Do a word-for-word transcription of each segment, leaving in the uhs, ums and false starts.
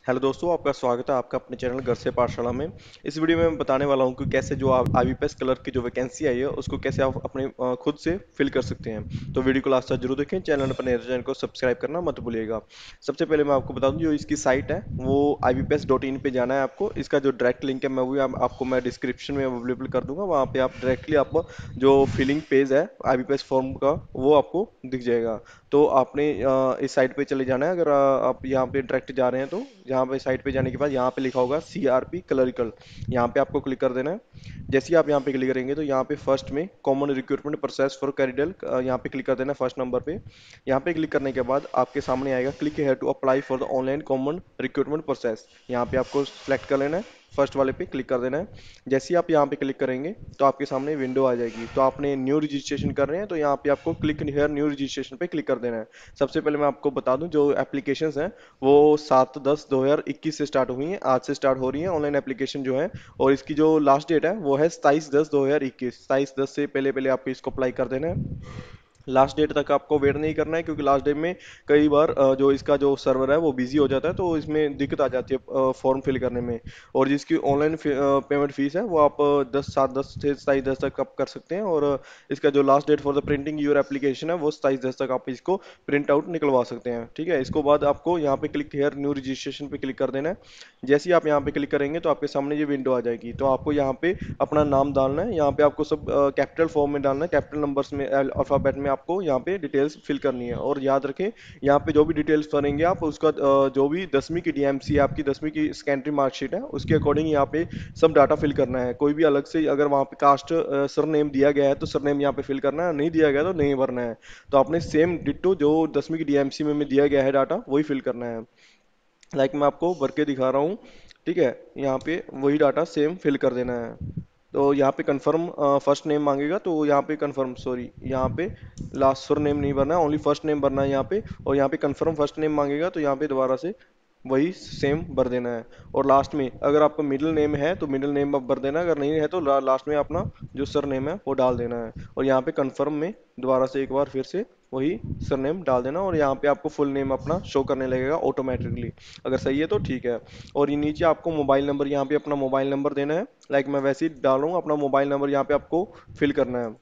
Hello दोस्तों, आपका स्वागत है आपका अपने चैनल घर से पाठशाला में। इस वीडियो में मैं बताने वाला हूं कि कैसे जो आईबीपीएस कलर की जो वैकेंसी आई है उसको कैसे आप अपने अ, खुद से फिल कर सकते हैं। तो वीडियो को लास्ट तक जरूर देखें। चैनल पर नए चैनल को सब्सक्राइब करना मत भूलिएगा। सबसे पहले मैं आपको बता दूं, जो इसकी साइट है वो I B P S dot in पे जाना है आपको। इसका जो डायरेक्ट लिंक है मैं वो आप, आपको मैं डिस्क्रिप्शन में अवेलेबल कर दूंगा। वहाँ पे आप डायरेक्टली आप जो फिलिंग पेज है I B P S form का वो आपको दिख जाएगा। तो आपने अ, इस साइट पे चले जाना है। अगर अ, आप यहाँ पे डायरेक्ट जा रहे हैं तो यहाँ पे साइट पे जाने के बाद यहाँ पे लिखा होगा सी आर पी क्लरिकल, यहाँ पे आपको क्लिक कर देना है। जैसे ही आप यहाँ पे क्लिक करेंगे तो यहाँ पे फर्स्ट में कॉमन रिक्रूटमेंट प्रोसेस फॉर कैरिडल, यहाँ पे क्लिक कर देना है फर्स्ट नंबर पे। यहाँ पे क्लिक करने के बाद आपके सामने आएगा click here to apply for the online common recruitment process. यहाँ पे आपको सेलेक्ट कर लेना है, फर्स्ट वाले पे क्लिक कर देना है। जैसे ही आप यहाँ पे क्लिक करेंगे तो आपके सामने विंडो आ जाएगी। तो आपने न्यू रजिस्ट्रेशन कर रहे हैं तो यहाँ पे आपको क्लिक हियर न्यू रजिस्ट्रेशन पे क्लिक कर देना है। सबसे पहले मैं आपको बता दूं, जो एप्लीकेशंस हैं वो सात दस दो हज़ार इक्कीस से स्टार्ट हुई हैं, आज से स्टार्ट हो रही हैं ऑनलाइन एप्लीकेशन जो है। और इसकी जो लास्ट डेट है वो है सताईस दस दो हज़ार इक्कीस। सताईस दस से पहले पहले आपको इसको अप्लाई कर देना है। लास्ट डेट तक आपको वेट नहीं करना है, क्योंकि लास्ट डेट में कई बार अ, जो इसका जो सर्वर है वो बिजी हो जाता है, तो इसमें दिक्कत आ जाती है फॉर्म फिल करने में। और जिसकी ऑनलाइन पेमेंट फीस है वो आप अ, दस सात दस से सताईस दस तक आप कर सकते हैं। और अ, इसका जो last date for the printing your application है वो सताईस दस तक आप इसको प्रिंट आउट निकलवा सकते हैं। ठीक है, इसको बाद आपको यहाँ पे क्लिक हेयर न्यू रजिस्ट्रेशन पे क्लिक कर देना है। जैसे ही आप यहाँ पे क्लिक करेंगे तो आपके सामने ये विंडो आ जाएगी। तो आपको यहाँ पे अपना नाम डालना है। यहाँ पे आपको सब कैपिटल फॉर्म में डालना है, कैपिटल नंबर्स में अल्फाबेट में आपको यहाँ पे डिटेल्स फिल करनी है। और याद रखें, यहाँ पे जो भी डिटेल्स भरेंगे आप उसका अ, जो भी दसवीं की डी एम सी है, आपकी दसवीं की सेकेंडरी मार्कशीट है, उसके अकॉर्डिंग यहाँ पे सब डाटा फिल करना है। कोई भी अलग से अगर वहाँ पे कास्ट सरनेम दिया गया है तो सरनेम यहाँ पे फिल करना है, नहीं दिया गया तो नहीं भरना है। तो आपने सेम डिट्टो जो दसवीं की डी एम सी में, में दिया गया है डाटा वही फिल करना है। लाइक मैं आपको भर के दिखा रहा हूँ। ठीक है, यहाँ पे वही डाटा सेम फिल कर देना है। तो यहाँ पे कंफर्म फर्स्ट नेम मांगेगा, तो यहाँ पे कंफर्म, सॉरी, यहाँ पे लास्ट सुर नेम नहीं भरना है, ओनली फर्स्ट नेम भरना है यहाँ पे। और यहाँ पे कंफर्म फर्स्ट नेम मांगेगा तो यहाँ पे दोबारा से वही सेम भर देना है। और लास्ट में अगर आपका मिडिल नेम है तो मिडिल नेम आप भर देना, अगर नहीं है तो ला, लास्ट में अपना जो सर नेम है वो डाल देना है। और यहाँ पे कंफर्म में दोबारा से एक बार फिर से वही सरनेम डाल देना। और यहाँ पे आपको फुल नेम अपना शो करने लगेगा ऑटोमेटिकली। अगर सही है तो ठीक है। और ये नीचे आपको मोबाइल नंबर, यहाँ पे अपना मोबाइल नंबर देना है। लाइक मैं वैसे ही डाल रहा हूँ, अपना मोबाइल नंबर यहाँ पे आपको फिल करना है।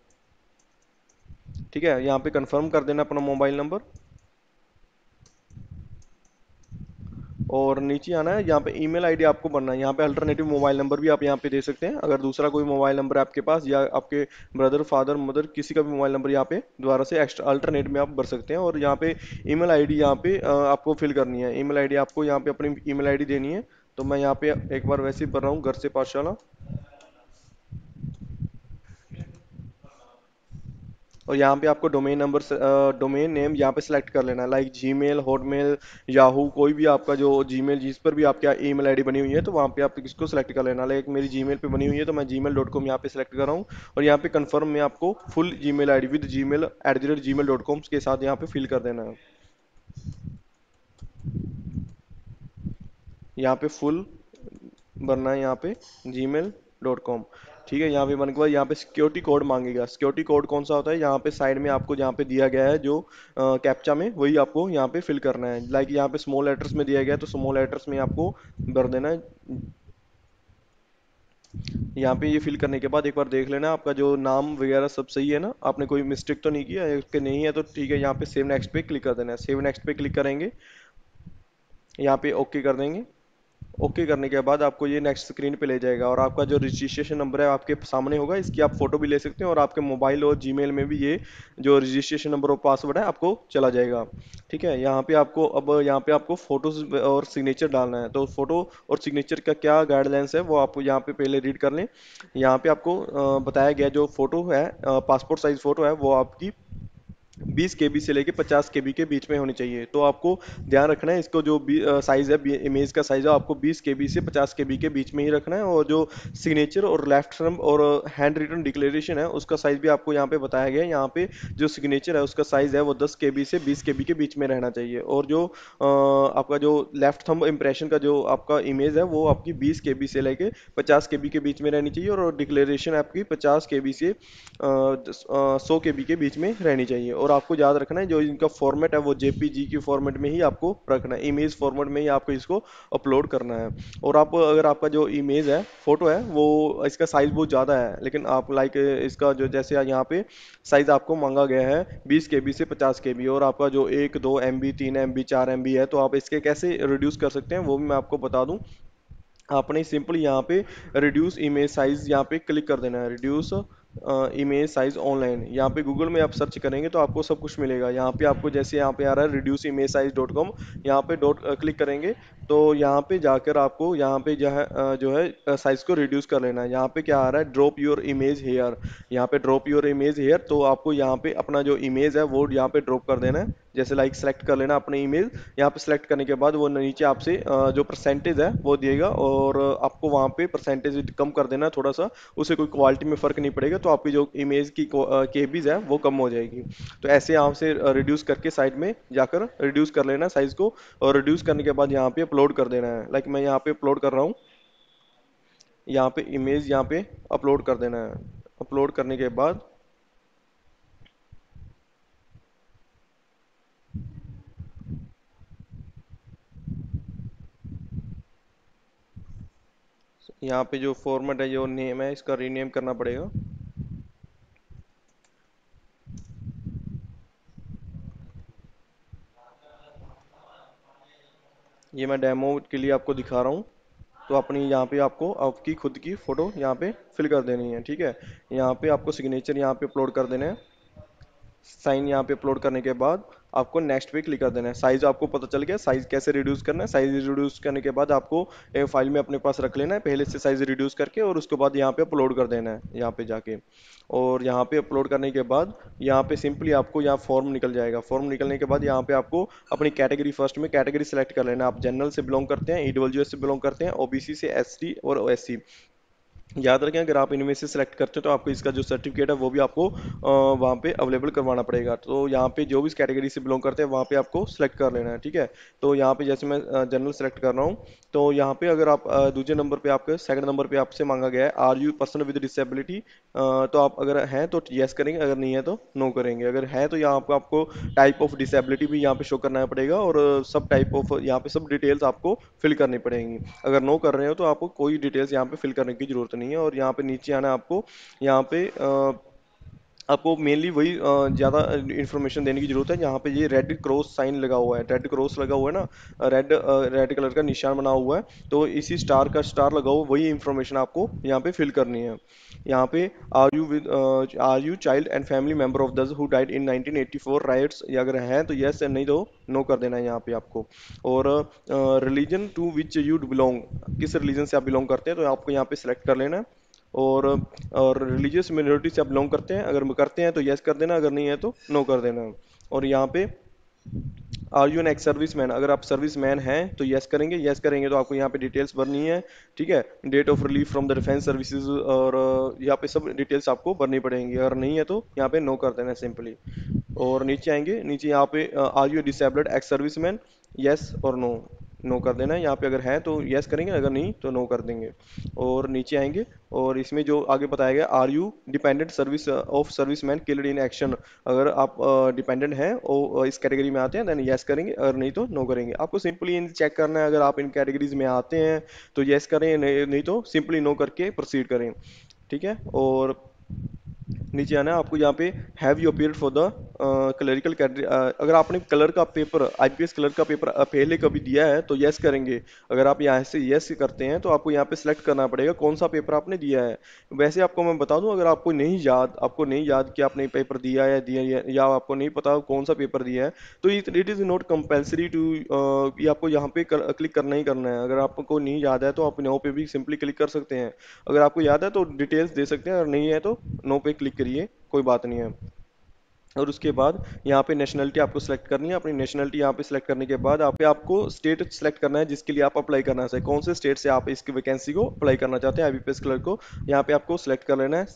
ठीक है, यहाँ पे कंफर्म कर देना अपना मोबाइल नंबर। और नीचे आना है, यहाँ पे ईमेल आईडी आपको भरना है। यहाँ पे अल्टरनेटिव मोबाइल नंबर भी आप यहाँ पे दे सकते हैं। अगर दूसरा कोई मोबाइल नंबर है आपके पास, या आपके ब्रदर फादर मदर किसी का भी मोबाइल नंबर यहाँ पे दोबारा से एक्स्ट्रा अल्टरनेट में आप भर सकते हैं। और यहाँ पे ईमेल आईडी यहाँ पे अ, आपको फिल करनी है। ईमेल आईडी आपको यहाँ पे अपनी ईमेल आईडी देनी है। तो मैं यहाँ पे एक बार वैसे ही भर रहा हूँ, घर से पाठशाला। और यहाँ पे आपको डोमेन नंबर, डोमेन नेम यहाँ पे सिलेक्ट कर लेना है। लाइक जीमेल, हॉटमेल, याहू, कोई भी आपका जो जीमेल जिस पर भी आपकी ईमेल आईडी बनी हुई है तो वहाँ पे आप इसको सिलेक्ट कर लेना। लाइक मेरी जीमेल पे बनी हुई है तो मैं जीमेल डॉट कॉम यहाँ पे सिलेक्ट कर रहा हूँ। और यहाँ पे कंफर्म में आपको full Gmail ID with Gmail at the rate G mail dot com के साथ यहाँ पे फिल कर देना है। यहाँ पे फुल भरना है, यहाँ पे जी मेल डॉट कॉम। ठीक है, यहाँ पे बनने के बाद यहाँ पे सिक्योरिटी कोड मांगेगा। सिक्योरिटी कोड कौन सा होता है, यहाँ पे साइड में आपको जहाँ पे दिया गया है जो कैप्चा में, वही आपको यहाँ पे फिल करना है। लाइक यहाँ पे स्मॉल लेटर्स में दिया गया है तो स्मॉल लेटर्स में आपको भर देना है। यहाँ पे ये फिल करने के बाद एक बार देख लेना आपका जो नाम वगैरह सब सही है ना, आपने कोई मिस्टेक तो नहीं किया है। कि नहीं है तो ठीक है, यहाँ पे सेव नेक्स्ट पे क्लिक कर देना है। सेव नेक्स्ट पे क्लिक करेंगे, यहाँ पे ओके कर देंगे। ओके करने के बाद आपको ये नेक्स्ट स्क्रीन पे ले जाएगा। और आपका जो रजिस्ट्रेशन नंबर है आपके सामने होगा, इसकी आप फोटो भी ले सकते हैं। और आपके मोबाइल और जीमेल में भी ये जो रजिस्ट्रेशन नंबर और पासवर्ड है आपको चला जाएगा। ठीक है, यहाँ पे आपको अब यहाँ पे आपको फोटोज और सिग्नेचर डालना है। तो फोटो और सिग्नेचर का क्या गाइडलाइंस है वो आप यहाँ पे पहले रीड कर लें। यहाँ पे आपको अ, बताया गया जो फोटो है, पासपोर्ट साइज फोटो है, वो आपकी बीस केबी से लेके पचास केबी के बीच में होनी चाहिए। तो आपको ध्यान रखना है, इसको जो साइज है, इमेज का साइज है, आपको बीस केबी से पचास केबी के बीच में ही रखना है। और जो सिग्नेचर और लेफ्ट थंब और हैंड रिटन डिक्लेरेशन है उसका साइज भी आपको यहाँ पे बताया गया है। यहाँ पे जो सिग्नेचर है उसका साइज है वो दस केबी से बीस केबी के बीच में रहना चाहिए। और जो अ, आपका जो लेफ्ट थंब इम्प्रेशन का जो आपका इमेज है वो आपकी बीस केबी से लेके पचास केबी के बीच में रहनी चाहिए। और डिक्लेरेशन आपकी पचास केबी से सौ के बी के बीच में रहनी चाहिए। और आपको याद रखना है जो इनका फॉर्मेट है वो जेपीजी की फॉर्मेट में ही आपको रखना है, इमेज फॉर्मेट में ही आपको इसको अपलोड करना है। और आप अगर आपका जो इमेज है, फोटो है, वो इसका साइज बहुत ज़्यादा है, लेकिन आप लाइक इसका जो जैसे यहाँ पे साइज आपको मांगा गया है बीस के बी से पचास के बी, और आपका जो एक दो एम बी तीन एम बी चार एम बी है, तो आप इसके कैसे रिड्यूस कर सकते हैं वो भी मैं आपको बता दूं। आपने सिंपल यहाँ पे रिड्यूस इमेज साइज यहाँ पे क्लिक कर देना है, रिड्यूस इमेज साइज ऑनलाइन, यहाँ पे गूगल में आप सर्च करेंगे तो आपको सब कुछ मिलेगा। यहाँ पे आपको जैसे यहाँ पे आ रहा है reduce image size dot com, यहाँ पे डॉट क्लिक करेंगे तो यहाँ पे जाकर आपको यहाँ पे जो है अ, जो है साइज को रिड्यूस कर लेना है। यहाँ पे क्या आ रहा है, ड्रॉप योर इमेज हेयर, यहाँ पे ड्रॉप योर इमेज हेयर, तो आपको यहाँ पे अपना जो इमेज है वो यहाँ पे ड्रॉप कर देना है। जैसे लाइक सेलेक्ट कर लेना अपने इमेज, यहाँ पे सेलेक्ट करने के बाद वो नीचे आपसे अ, जो परसेंटेज है वो दिएगा, और आपको वहाँ पे परसेंटेज कम कर देना है थोड़ा सा, उससे कोई क्वालिटी में फ़र्क नहीं पड़ेगा, तो आपकी जो इमेज की केबीज है वो कम हो जाएगी। तो ऐसे यहाँ से रिड्यूस करके साइड में जाकर रिड्यूस कर लेना साइज को, और रिड्यूस करने के बाद यहाँ पे अपलोड कर देना है। लाइक मैं यहाँ पे अपलोड कर रहा हूँ, यहाँ पे इमेज यहाँ पे अपलोड कर देना है। अपलोड करने के बाद यहाँ पे जो फॉर्मेट है, जो नेम है, इसका रीनेम करना पड़ेगा। ये मैं डेमो के लिए आपको दिखा रहा हूँ। तो अपनी यहाँ पे आपको आपकी खुद की फ़ोटो यहाँ पे फिल कर देनी है, ठीक है। यहाँ पे आपको सिग्नेचर यहाँ पे अपलोड कर देना है। साइन यहाँ पे अपलोड करने के बाद आपको नेक्स्ट पे क्लिक कर देना है। साइज आपको पता चल गया साइज कैसे रिड्यूस करना है। साइज रिड्यूस करने के बाद आपको एक फाइल में अपने पास रख लेना है पहले से साइज रिड्यूस करके, और उसके बाद यहाँ पे अपलोड कर देना है यहाँ पे जाके। और यहाँ पे अपलोड करने के बाद यहाँ पे सिंपली आपको यहाँ फॉर्म निकल जाएगा। फॉर्म निकलने के बाद यहाँ पे आपको अपनी कैटेगरी, फर्स्ट में कैटेगरी सेलेक्ट कर लेना है। आप जनरल से बिलोंग करते हैं, ईडब्ल्यूएस से बिलोंग करते हैं, ओबीसी से, एसटी और एससी। याद रखें अगर आप इनमें से सिलेक्ट करते हो तो आपको इसका जो सर्टिफिकेट है वो भी आपको अ, वहाँ पे अवेलेबल करवाना पड़ेगा। तो यहाँ पे जो भी इस कैटेगरी से बिलोंग करते हैं वहाँ पे आपको सिलेक्ट कर लेना है, ठीक है। तो यहाँ पे जैसे मैं जनरल सेलेक्ट कर रहा हूँ, तो यहाँ पे अगर आप अ, दूसरे नंबर पे आपके सेकंड नंबर पे आपसे मांगा गया है are you person with disability, तो आप अगर हैं तो यस करेंगे, अगर नहीं है तो नो करेंगे। अगर है तो यहाँ पे आपको टाइप ऑफ डिसेबिलिटी भी यहाँ पे शो करना पड़ेगा, और सब टाइप ऑफ यहाँ पे सब डिटेल्स आपको फिल करनी पड़ेंगी। अगर नो कर रहे हो तो आपको कोई डिटेल्स यहाँ पे फिल करने की जरूरत नहीं है। और यहाँ पे नीचे आना है आपको, यहाँ पे अ, आपको मेनली वही अ, ज़्यादा इन्फॉर्मेशन देने की जरूरत है। यहाँ पे ये रेड क्रॉस साइन लगा हुआ है, रेड क्रॉस लगा हुआ है ना, रेड रेड कलर का निशान बना हुआ है, तो इसी स्टार का स्टार लगा हुआ वही इन्फॉर्मेशन आपको यहाँ पे फिल करनी है। यहाँ पे are you with are you child and family member of this who died in nineteen eighty four riots, ये अगर है तो यस, नहीं तो नो कर देना है यहाँ पे आपको। और religion to which you belong, किस रिलीजन से आप बिलोंग करते हैं तो आपको यहाँ पे सिलेक्ट कर लेना है। और और रिलीजियस मिनोरिटी से आप बिलोंग करते हैं, अगर करते हैं तो यस कर देना, अगर नहीं है तो नो कर देना। और यहाँ पे are you an ex service man, अगर आप सर्विस मैन हैं तो यस करेंगे, यस करेंगे तो आपको यहाँ पे डिटेल्स भरनी है, ठीक है। Date of relief from the defence services, और अ, यहाँ पे सब डिटेल्स आपको भरनी पड़ेंगी, अगर नहीं है तो यहाँ पे नो कर देना है सिंपली। और नीचे आएंगे, नीचे यहाँ पे are you disabled ex serviceman, yes और नो, नो कर देना है यहाँ पे। अगर है तो यस करेंगे, अगर नहीं तो नो कर देंगे। और नीचे आएंगे और इसमें जो आगे बताया गया, are you dependent service of serviceman killed in action, अगर आप डिपेंडेंट हैं और इस कैटेगरी में आते हैं देन यस करेंगे, अगर नहीं तो नो करेंगे। आपको सिंपली इन चेक करना है, अगर आप इन कैटेगरीज में आते हैं तो यस करें, नहीं, नहीं तो सिंपली नो करके प्रोसीड करें, ठीक है। और नीचे आना है आपको, यहाँ पे have you appeared for the clerical category, अगर आपने कलर का पेपर, आईपीएस कलर का पेपर अ, पहले कभी दिया है तो यस करेंगे। अगर आप यहाँ से यस करते हैं तो आपको यहाँ पे सिलेक्ट करना पड़ेगा कौन सा पेपर आपने दिया है। वैसे आपको मैं बता दूं, अगर आपको नहीं याद आपको नहीं याद कि आपने पेपर दिया है दिया या, या आपको नहीं पता कौन सा पेपर दिया है, तो it is not compulsory to, ये आपको यहाँ पे कर, क्लिक करना ही करना है। अगर आपको नहीं याद है तो आप नो पे भी सिंपली क्लिक कर सकते हैं। अगर आपको याद है तो डिटेल्स दे सकते हैं, अगर नहीं है तो नो पे क्लिक करिए, कोई बात नहीं है। और उसके बाद यहाँ पे नेशनलिटी आपको सेलेक्ट करनी है। अपनी नेशनलिटी यहाँ पे सेलेक्ट करने के बाद आप पे आपको स्टेट सेलेक्ट करना है जिसके लिए आप अप्लाई करना चाहते हैं, कौन से स्टेट से आप इसकी वैकेंसी को अप्लाई करना चाहते हैं आईबीपीएस क्लर्क को, यहाँ पे आपको सेलेक्ट कर लेना है स्टेट।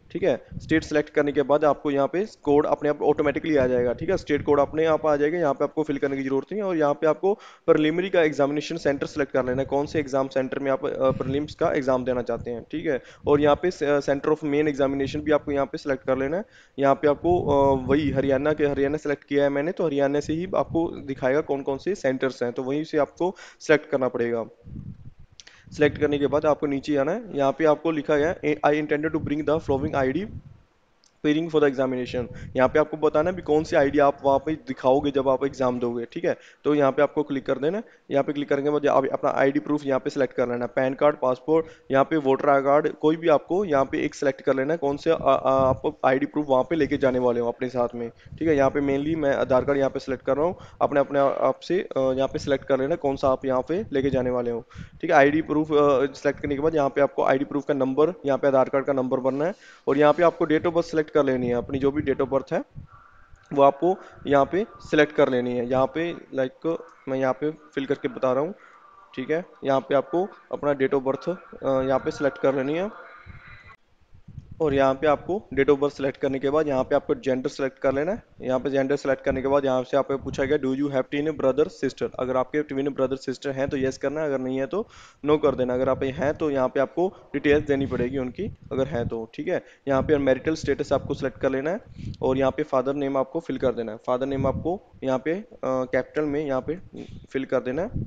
ठीक है। स्टेट सेलेक्ट करने के बाद आपको यहाँ पे कोड अपने आप ऑटोमेटिकली आ जाएगा। ठीक है, स्टेट कोड अपने आप आ जाएगा, यहाँ पे आपको फिल करने की जरूरत नहीं है। और यहाँ पे आपको प्रीलिमिनरी का एग्जामिनेशन सेंटर सेलेक्ट कर लेना है, कौन से एग्जाम सेंटर में आप प्रीलिम्स का एग्जाम देना चाहते हैं। ठीक है, और यहाँ पे सेंटर ऑफ मेन एग्जामिनेशन भी आपको यहाँ पे सेलेक्ट कर लेना है। यहाँ पे आपको अ, वही हरियाणा के हरियाणा सेलेक्ट किया है मैंने, तो हरियाणा से ही आपको दिखाएगा कौन कौन से सेंटर्स हैं, तो वहीं से आपको सेलेक्ट करना पड़ेगा। सेलेक्ट करने के बाद आपको नीचे आना है, यहाँ पे आपको लिखा गया है I intended to bring the following ID pairing for the examination. यहाँ पे आपको बताना है भी कौन सी आईडी आप वहाँ पे दिखाओगे जब आप एग्जाम दोगे। ठीक है, तो यहाँ पे आपको क्लिक कर देना है। यहाँ पे क्लिक करने के बाद आप अपना आईडी प्रूफ यहाँ पे सेलेक्ट कर लेना है, पैन कार्ड, पासपोर्ट, यहाँ पे वोटर आई कार्ड, कोई भी आपको यहाँ पे एक सेलेक्ट कर लेना है, कौन से आ, आ, आप आईडी प्रूफ वहाँ पे लेके जाने वाले हो अपने साथ में। ठीक है, यहाँ पे मेनली मैं आधार कार्ड यहाँ पे सेलेक्ट कर रहा हूँ, अपने अपने आप से अ, यहाँ पे सेलेक्ट कर लेना कौन सा आप यहाँ पे लेके जाने वाले हो। ठीक है, आईडी प्रूफ सेलेक्ट करने के बाद यहाँ पे आपको आईडी प्रूफ का नंबर, यहाँ पे आधार कार्ड का नंबर भरना है। और यहाँ पे आपको डेट ऑफ बर्थ सेलेक्ट कर लेनी है, अपनी जो भी डेट ऑफ बर्थ है वो आपको यहाँ पे सिलेक्ट कर लेनी है। यहाँ पे लाइक मैं यहाँ पे फिल करके बता रहा हूँ। ठीक है, यहाँ पे आपको अपना डेट ऑफ बर्थ यहाँ पे सिलेक्ट कर लेनी है। और यहाँ पे आपको डेट ऑफ बर्थ सेलेक्ट करने के बाद यहाँ पे आपको जेंडर सेलेक्ट कर लेना है। यहाँ पे जेंडर सेलेक्ट करने के बाद यहाँ से आपको पूछा गया do you have twin brother sister, अगर आपके ट्विन ब्रदर सिस्टर हैं तो यस करना है, अगर नहीं है तो नो कर देना। अगर आप हैं तो यहाँ पे आपको डिटेल्स देनी पड़ेगी उनकी, अगर है तो। ठीक है, यहाँ पे मैरिटल स्टेटस आपको सेलेक्ट कर लेना है। और यहाँ पे फादर नेम आपको फिल कर देना है, फादर नेम आपको यहाँ पे कैपिटल में यहाँ पे फिल कर देना है।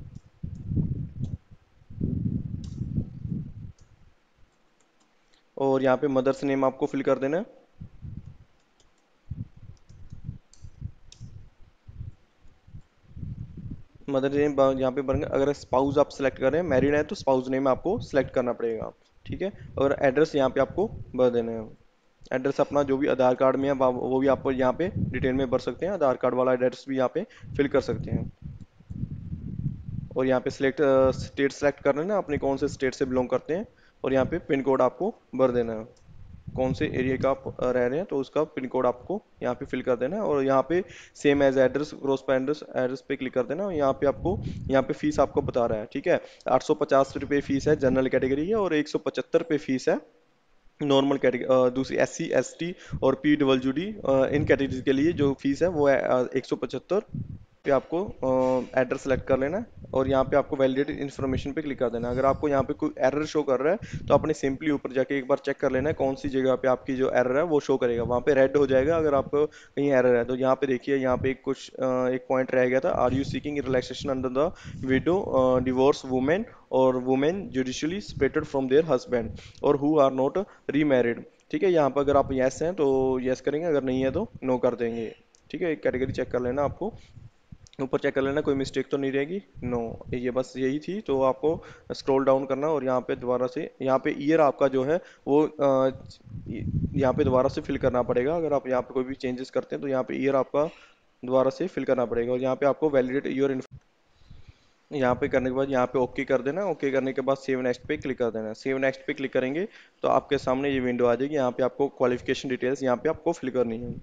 और यहाँ पे मदर्स नेम आपको फिल कर देना है। मदर नेम यहाँ पे बन गया। अगर स्पाउस आप सेलेक्ट करें, मैरिड है तो स्पाउस नेम आपको सेलेक्ट करना पड़ेगा। ठीक है, और एड्रेस यहाँ पे आपको भर देना है। एड्रेस अपना जो भी आधार कार्ड में है वो वो भी आप यहाँ पे डिटेल में भर सकते हैं, आधार कार्ड वाला एड्रेस भी यहाँ पे फिल कर सकते हैं। और यहाँ पे सिलेक्ट स्टेट सेलेक्ट करना है ना, अपने कौन से स्टेट से बिलोंग करते हैं। और यहाँ पे पिन कोड आपको भर देना है, कौन से एरिया का आप अ, रह रहे हैं तो उसका पिन कोड आपको यहाँ पे फिल कर देना है। और यहाँ पे सेम एज एड्रेस क्रॉस पे एड्रेस एड्रेस पे क्लिक कर देना। और यहाँ पे आपको यहाँ पे फीस आपको बता रहा है। ठीक है, आठ सौ पचास रुपये फीस है जनरल कैटेगरी की, और एक सौ पचहत्तर रुपये फीस है नॉर्मल कैटेगरी, दूसरी एस सी एस टी और पी डब्ल्यू डी इन कैटेगरी के लिए जो फीस है वो है एक सौ पचहत्तर। पे आपको एड्रेस सेलेक्ट कर लेना है। और यहाँ पे आपको वैलिडेटेड इन्फॉर्मेशन पे क्लिक कर देना है। अगर आपको यहाँ पे कोई एरर शो कर रहा है तो आपने सिंपली ऊपर जाके एक बार चेक कर लेना है कौन सी जगह पे आपकी जो एरर है वो शो करेगा, वहाँ पे रेड हो जाएगा अगर आपको कहीं एरर है। तो यहाँ पे देखिए, यहाँ पे एक कुछ अ, एक पॉइंट रह गया था, are you seeking relaxation under the widow divorce women और women judicially separated from their husband और हु आर नॉट रीमैरिड। ठीक है, यहाँ पर अगर आप यस हैं तो यस करेंगे, अगर नहीं है तो नो कर देंगे। ठीक है, एक कैटेगरी चेक कर लेना, आपको ऊपर चेक कर लेना कोई मिस्टेक तो नहीं रहेगी। नो, ये बस यही थी। तो आपको स्क्रॉल डाउन करना और यहाँ पे दोबारा से यहाँ पे ईयर आपका जो है वो अ, यहाँ पे दोबारा से फिल करना पड़ेगा। अगर आप यहाँ पे कोई भी चेंजेस करते हैं तो यहाँ पे ईयर आपका दोबारा से फिल करना पड़ेगा। और यहाँ पे आपको वैलिडेट ईयर यहाँ पे करने के बाद यहाँ पे ओके कर देना। ओके करने के बाद सेव नेक्स्ट पे क्लिक कर देना। सेव नेक्स्ट पे क्लिक करेंगे तो आपके सामने ये विंडो आ जाएगी। यहाँ पे आपको क्वालिफिकेशन डिटेल्स यहाँ पे आपको फिल करनी है।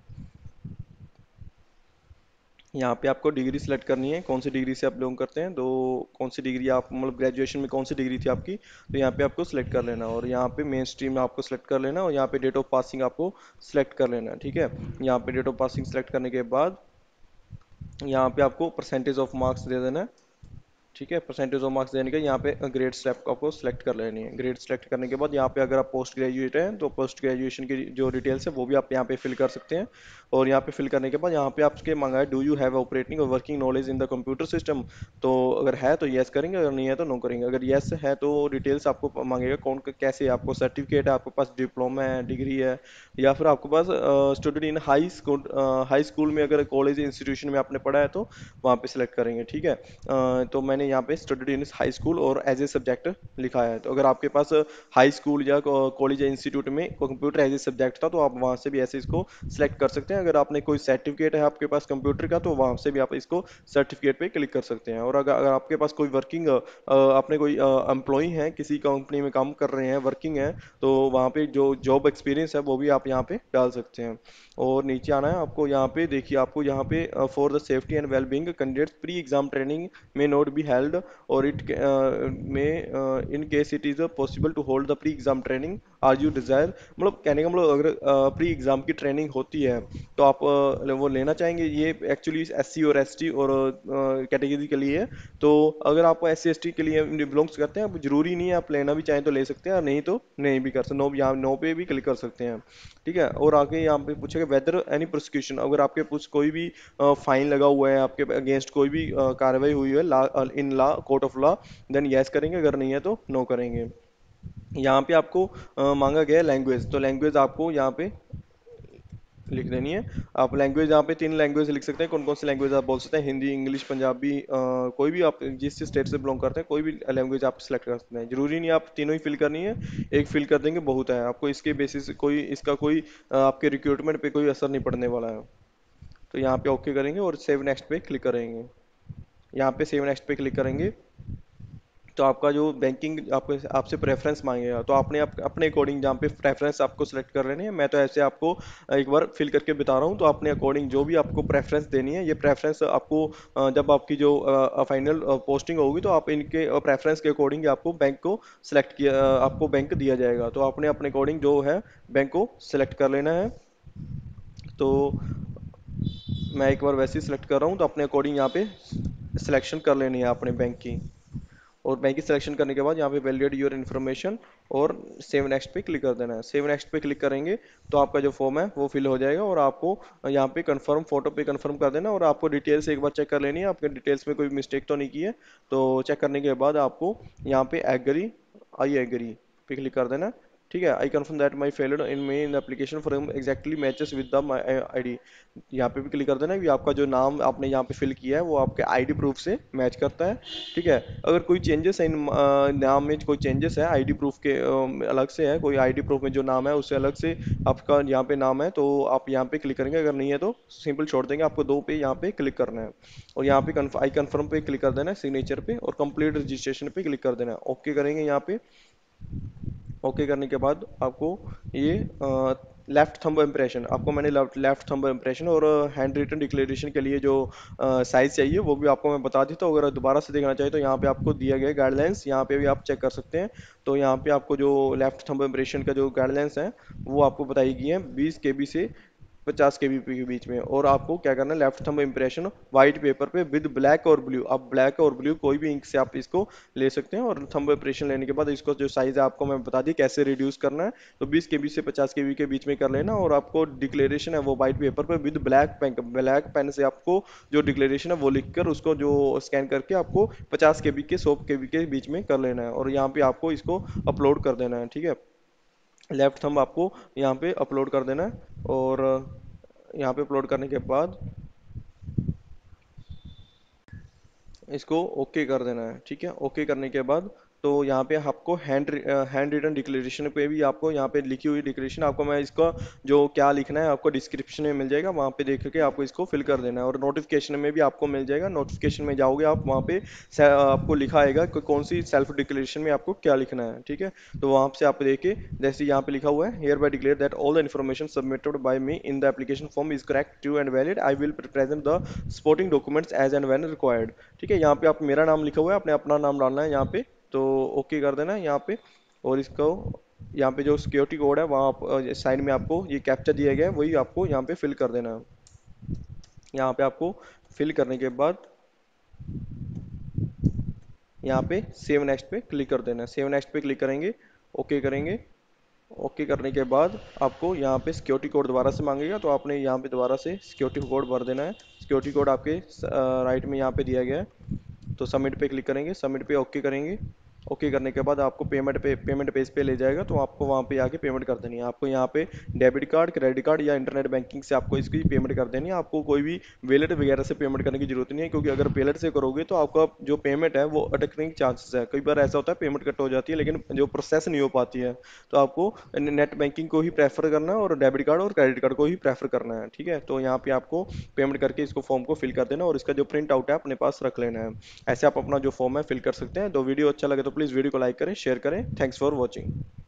यहाँ पे आपको डिग्री सेलेक्ट करनी है, कौन सी डिग्री से आप बिलोंग करते हैं, तो कौन सी डिग्री आप मतलब ग्रेजुएशन में कौन सी डिग्री थी आपकी, तो यहाँ पे आपको सिलेक्ट कर लेना। और यहाँ पे मेन स्ट्रीम आपको सिलेक्ट कर लेना और यहाँ पे डेट ऑफ पासिंग आपको सिलेक्ट कर लेना। ठीक है, यहाँ पे डेट ऑफ पासिंग सिलेक्ट करने के बाद यहाँ पे आपको परसेंटेज ऑफ मार्क्स दे देना है। ठीक है, परसेंटेज ऑफ मार्क्स देने के यहाँ पे ग्रेड स्लैब आपको सेलेक्ट कर लेनी है। ग्रेड सेलेक्ट करने के बाद यहाँ पे अगर आप पोस्ट ग्रेजुएट हैं तो पोस्ट ग्रेजुएशन की जो डिटेल्स है वो भी आप यहाँ पे फिल कर सकते हैं। और यहाँ पे फिल करने के बाद यहाँ पे आपके मांगा है डू यू हैव ऑपरेटिंग और working knowledge in the computer system, तो अगर है तो येस करेंगे, अगर नहीं है तो नो करेंगे। अगर येस है तो डिटेल्स आपको मांगेगा कौन कैसे, आपको सर्टिफिकेट है, आपके पास डिप्लोमा है, डिग्री है, या फिर आपके पास student in high school, high school में अगर कॉलेज इंस्टीट्यूशन में आपने पढ़ा है तो वहाँ पे सिलेक्ट करेंगे। ठीक है, अ, तो मैंने यहाँ पे स्टडीड इन हाई स्कूल और एज ए सब्जेक्ट लिखा है। तो अगर आपके पास हाई स्कूल या कॉलेज या इंस्टीट्यूट में कंप्यूटर एज ए सब्जेक्ट था तो आप वहाँ से भी ऐसे इसको सिलेक्ट कर सकते हैं। अगर आपने कोई सर्टिफिकेट है आपके पास कंप्यूटर का तो वहाँ से भी आप इसको सर्टिफिकेट पे क्लिक कर सकते हैं। और अगर अगर आपके पास कोई वर्किंग आपने कोई एम्प्लॉय है, किसी कंपनी में काम कर रहे हैं, वर्किंग है, तो वहाँ पे जो जॉब एक्सपीरियंस है वो भी आप यहाँ पे डाल सकते हैं। और नीचे आना है आपको, यहाँ पे देखिए आपको यहाँ पे for the safety and wellbeing candidates pre exam training may not be held or it uh, may uh, in case it is uh, possible to hold the pre-exam training are you desire, मतलब कहने का मतलब अगर pre exam की training होती है तो आप अ, वो लेना चाहेंगे। ये एक्चुअली एस सी और एस टी और कैटेगरी के लिए है। तो अगर आप एस सी एस टी के लिए बिलोंग्स करते हैं, आप जरूरी नहीं है, आप लेना भी चाहें तो ले सकते हैं, और नहीं तो नहीं भी कर सकते। नो, यहाँ नो पे भी क्लिक कर सकते हैं। ठीक है, और आगे यहाँ पे पूछेगा वेदर एनी प्रोसिक्यूशन, अगर आपके कुछ कोई भी फाइन लगा हुआ है, आपके अगेंस्ट कोई भी अ, कार्रवाई हुई है law in law, court of law, then yes करेंगे, अगर नहीं है तो नो करेंगे। यहाँ पे आपको अ, मांगा गया है लैंग्वेज, तो लैंग्वेज आपको यहाँ पे लिख देनी है। आप लैंग्वेज यहाँ पे तीन लैंग्वेज लिख सकते हैं, कौन कौन सी लैंग्वेज आप बोल सकते हैं, हिंदी, इंग्लिश, पंजाबी, अ, कोई भी आप जिस स्टेट से बिलोंग करते हैं कोई भी लैंग्वेज आप सिलेक्ट कर सकते हैं। जरूरी नहीं आप तीनों ही फिल करनी है, एक फिल कर देंगे बहुत है, आपको इसके बेसिस कोई इसका कोई अ, आपके रिक्रूटमेंट पे कोई असर नहीं पड़ने वाला है। तो यहाँ पे ओके करेंगे और सेव नेक्स्ट पे क्लिक करेंगे। यहाँ पे सेव नेक्स्ट पे क्लिक करेंगे तो आपका जो बैंकिंग आपको आपसे प्रेफरेंस मांगेगा, तो आपने आप, अपने अकॉर्डिंग जहाँ पे प्रेफरेंस आपको सेलेक्ट कर लेनी है। मैं तो ऐसे आपको एक बार फिल करके बता रहा हूँ, तो अपने अकॉर्डिंग जो भी आपको प्रेफरेंस देनी है, ये प्रेफरेंस आपको अ, जब आपकी जो फाइनल पोस्टिंग होगी तो आप इनके प्रेफरेंस के अकॉर्डिंग आपको बैंक को सिलेक्ट किया, अ, आपको बैंक दिया जाएगा। तो आपने अपने अकॉर्डिंग जो है बैंक को सिलेक्ट कर लेना है। तो मैं एक बार वैसे ही सिलेक्ट कर रहा हूँ, तो अपने अकॉर्डिंग यहाँ पे सिलेक्शन कर लेनी है अपने बैंक की। और बैंक की सिलेक्शन करने के बाद यहाँ पे वैलिडेट योर इन्फॉर्मेशन और सेव नेक्स्ट पे क्लिक कर देना है। सेव नेक्स्ट पे क्लिक करेंगे तो आपका जो फॉर्म है वो फिल हो जाएगा, और आपको यहाँ पे कंफर्म फोटो पे कंफर्म कर देना, और आपको डिटेल्स एक बार चेक कर लेनी है, आपके डिटेल्स में कोई मिस्टेक तो नहीं की है। तो चेक करने के बाद आपको यहाँ पे एग्री, आई एग्री पे क्लिक कर देना है। ठीक है, I confirm that my filled in may in application form exactly matches with the my ID. यहाँ पे भी क्लिक कर देना कि आपका जो नाम आपने यहाँ पे फिल किया है वो आपके आईडी प्रूफ से मैच करता है। ठीक है, अगर कोई चेंजेस है इन अ, नाम में, कोई चेंजेस है आईडी प्रूफ के अ, अलग से है, कोई आईडी प्रूफ में जो नाम है उससे अलग से आपका यहाँ पे नाम है, तो आप यहाँ पे क्लिक करेंगे, अगर नहीं है तो सिंपल छोड़ देंगे। आपको दो पे यहाँ पे क्लिक करना है, और यहाँ पे आई कंफर्म पे क्लिक कर देना है सिग्नेचर पे, और कंप्लीट रजिस्ट्रेशन पे क्लिक कर देना है। ओके करेंगे यहाँ पे। ओके करने के बाद आपको ये लेफ्ट थंब इम्प्रेशन, आपको मैंने लेफ्ट थंब इम्प्रेशन और हैंड रिटन डिक्लेरेशन के लिए जो साइज चाहिए वो भी आपको मैं बता देता हूँ। अगर दोबारा से देखना चाहिए तो यहाँ पे आपको दिया गया गाइडलाइंस, यहाँ पे भी आप चेक कर सकते हैं। तो यहाँ पे आपको जो लेफ्ट थंब इम्प्रेशन का जो गाइडलाइंस है वो आपको बताई गई है बीस के बी से पचास के बी के बीच में। और आपको क्या करना है, left thumb impression white paper पे विद ब्लैक और ब्लू, आप ब्लैक और ब्लू कोई भी इंक से आप इसको ले सकते हैं। और थंब इम्प्रेशन लेने के बाद इसको जो साइज है आपको मैं बता दी कैसे रिड्यूस करना है। तो बीस के बी से पचास के बी के बीच में कर लेना, और आपको डिक्लेरेशन है वो व्हाइट पेपर पे with black pen, black pen से आपको जो डिक्लेरेशन है वो लिखकर उसको जो स्कैन करके आपको पचास के बी के सौ के बी के बीच में कर लेना है, और यहाँ पे आपको इसको अपलोड कर देना है। ठीक है, लेफ्ट थंब आपको यहाँ पे अपलोड कर देना है, और यहाँ पे अपलोड करने के बाद इसको ओके कर देना है। ठीक है, ओके करने के बाद तो यहाँ पे आपको हैंड हैंड रिटन डिक्लेरेशन पे भी आपको यहाँ पे लिखी हुई डिक्लेरेशन, आपको मैं इसका जो क्या लिखना है आपको डिस्क्रिप्शन में मिल जाएगा, वहाँ पे देख के आपको इसको फिल कर देना है। और नोटिफिकेशन में भी आपको मिल जाएगा, नोटिफिकेशन में जाओगे आप वहाँ पे से- आपको लिखा आएगा कि कौन सी सेल्फ डिक्लेरेशन में आपको क्या लिखना है। ठीक है, तो वहाँ से आप देखे जैसे यहाँ पे लिखा हुआ है hereby declare that all the information submitted by me in the application form is correct true and valid, I will present the supporting documents as and when required. ठीक है, यहाँ पे आप मेरा नाम लिखा हुआ है, आपने अपना नाम डालना है यहाँ पे, तो ओके कर देना है यहाँ पे। और इसको यहाँ पे जो सिक्योरिटी कोड है वहाँ आप साइड में आपको ये कैप्चा दिया गया है वही आपको यहाँ पे फिल कर देना है। यहाँ पे आपको फिल करने के बाद यहाँ पे सेव नेक्स्ट पे क्लिक कर देना है। सेव नेक्स्ट पे क्लिक करेंगे, ओके करेंगे। ओके करने के बाद आपको यहाँ पे सिक्योरिटी कोड दोबारा से मांगेगा, तो आपने यहाँ पे दोबारा से सिक्योरिटी कोड भर देना है। सिक्योरिटी कोड आपके राइट में यहाँ पे दिया गया है। तो सबमिट पे क्लिक करेंगे, सबमिट पे ओके करेंगे। ओके करने के बाद आपको पेमेंट पे पेमेंट पेज पे ले जाएगा, तो आपको वहाँ पे आके पेमेंट कर देनी है। आपको यहाँ पे डेबिट कार्ड, क्रेडिट कार्ड या इंटरनेट बैंकिंग से आपको इसकी पेमेंट कर देनी है। आपको कोई भी वैलेट वगैरह से पेमेंट करने की जरूरत नहीं है, क्योंकि अगर वैलेट से करोगे तो आपका जो पेमेंट है वो अटकने के चांसेस है। कई बार ऐसा होता है पेमेंट कट हो जाती है लेकिन जो प्रोसेस नहीं हो पाती है। तो आपको नेट बैंकिंग को ही प्रेफर करना है, और डेबिट कार्ड और क्रेडिट कार्ड को ही प्रेफर करना है। ठीक है, तो यहाँ पे आपको पेमेंट करके इसको फॉर्म को फिल कर देना, और इसका जो प्रिंट आउट है अपने पास रख लेना है। ऐसे आप अपना जो फॉर्म है फिल कर सकते हैं। तो वीडियो अच्छा लगे तो प्लीज़ वीडियो को लाइक करें, शेयर करें। Thanks for watching.